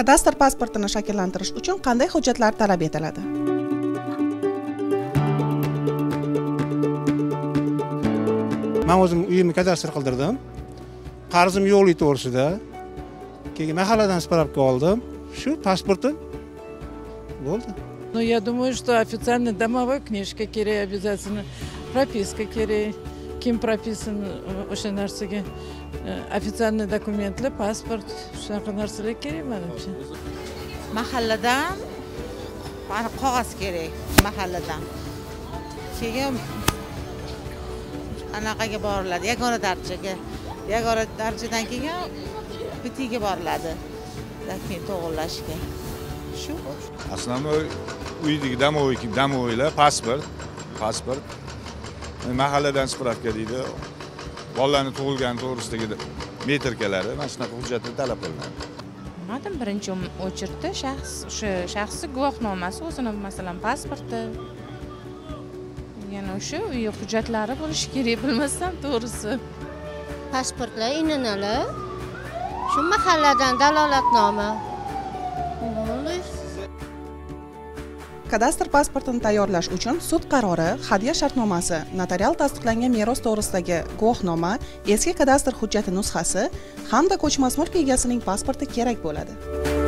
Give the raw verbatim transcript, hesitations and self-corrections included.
Kadastr pasportini shakllantirish uchun qanday hujjatlar talab etiladi? Men o'zim uyimni kadastr qildirdim. Qarzim yo'qligi to'g'risida. Keyin mahalladan spravka oldim. Shu pasportim bo'ldi. Ну, я думаю, что официально домовой книжка керек, обязательно прописка керек. Kim прописан o'sha narsaga официальный документlar, pasport, shunaqa narsalar kerak menimcha. Mahalladan qog'oz kerak, mahalladan. Keyin anaqaga boriladi, yagona darajaga. Yagona darajadan keyin bitiga boriladi. Dokument to'g'rilashga. Shu. Основной uydagi domovoy, domovoylar pasport, pasport. Mahalladan spravka deydi. Bolalarning tug'ilgani to'g'risidagi metrkalari, mana shunaqa hujjatlar talab qilinadi. Madam birinchi o'chirda shaxs o'sha shaxsiy guvohnomasi, o'zini masalan pasporti, yana o'sha uy hujjatlari bo'lishi kerak, bilmasam to'g'risi. Pasportlar, inanalar, shu mahalladan dalolatnoma. Kadastr pasportini tayyorlash uchun sud qarori, hadya shartnomasi, notarial tasdiqlangan meros to'g'risidagi guvohnoma, eski kadastr hujjati nusxasi hamda ko'chmas mulk egasining pasporti kerak bo'ladi.